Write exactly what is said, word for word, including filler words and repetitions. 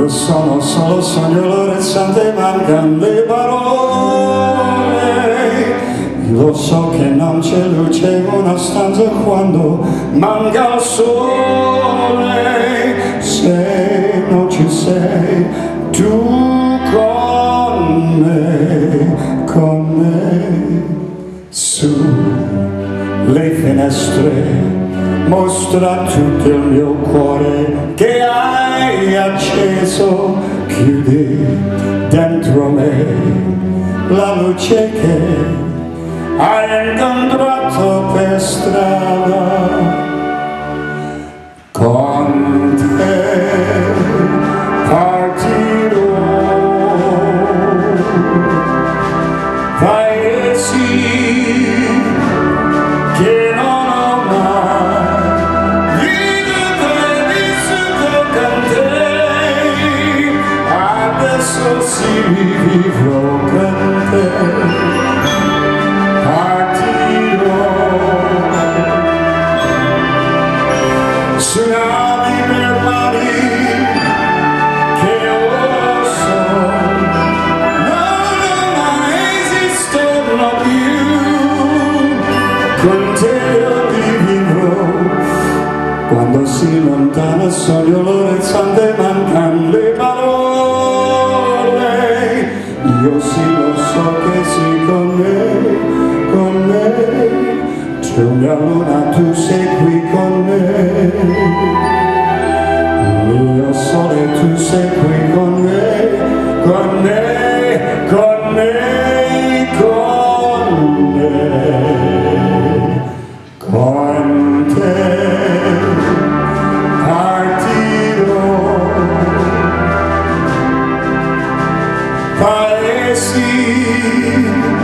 sono solo sogno lorezzante, mancano le parole. Lo so che non c'è luce in una stanza quando manca il sole. Se non ci sei tu con me, con me, sulle finestre mostra tutto il mio cuore che hai acceso, chiudi dentro me la luce che hai incontrato per strada. Con te partirò, paesi che non ho mai visto e vissuto con te. Adesso sì, vivrò con te. Tsunami per mani che ora so non esistono più. Con te io vivrò quando si lontana il sogno lorezzante, mancano le parole. Io sì lo so che sei con me, con me. Tu mia luna, tu sei qui con me, mio sole, tu sei qui con me, con me, con me, con me, con te partirò, paesi